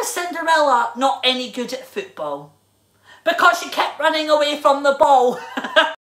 was Cinderella not any good at football? Because she kept running away from the ball.